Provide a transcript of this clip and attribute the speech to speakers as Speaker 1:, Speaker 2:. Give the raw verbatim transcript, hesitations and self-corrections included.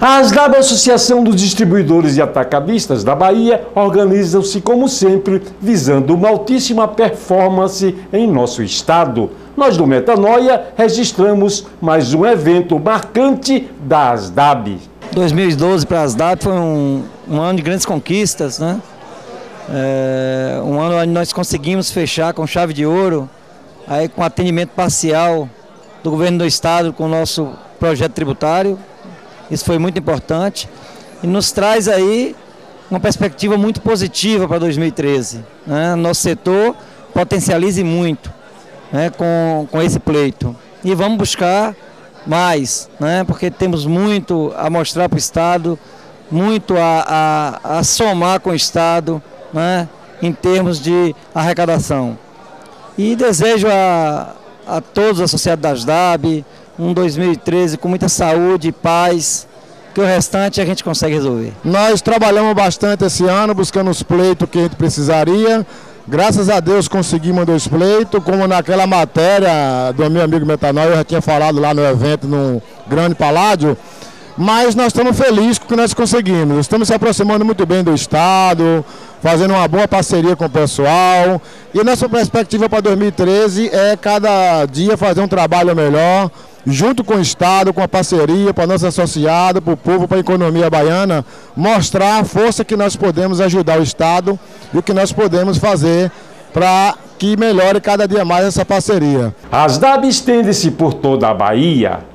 Speaker 1: A ASDAB, Associação dos Distribuidores e Atacadistas da Bahia, organizam-se como sempre, visando uma altíssima performance em nosso estado. Nós do Metanoia registramos mais um evento marcante da ASDAB.
Speaker 2: dois mil e doze para a ASDAB foi um, um ano de grandes conquistas, né? É, um ano onde nós conseguimos fechar com chave de ouro, aí com atendimento parcial do governo do estado com o nosso projeto tributário. Isso foi muito importante e nos traz aí uma perspectiva muito positiva para dois mil e treze. Né? Nosso setor potencialize muito, né, com, com esse pleito. E vamos buscar mais, né, porque temos muito a mostrar para o Estado, muito a, a, a somar com o Estado, né, em termos de arrecadação. E desejo a, a todos os associados da ASDAB um dois mil e treze com muita saúde e paz, que o restante a gente consegue resolver.
Speaker 3: Nós trabalhamos bastante esse ano, buscando os pleitos que a gente precisaria. Graças a Deus conseguimos dois pleitos, como naquela matéria do meu amigo Metanoia, eu já tinha falado lá no evento, no Grande Paládio. Mas nós estamos felizes com o que nós conseguimos. Estamos se aproximando muito bem do Estado, fazendo uma boa parceria com o pessoal. E nossa perspectiva para dois mil e treze é cada dia fazer um trabalho melhor, junto com o Estado, com a parceria, para nossos associados, para o povo, para a economia baiana, mostrar a força que nós podemos ajudar o Estado e o que nós podemos fazer para que melhore cada dia mais essa parceria.
Speaker 1: A ASDAB estende-se por toda a Bahia.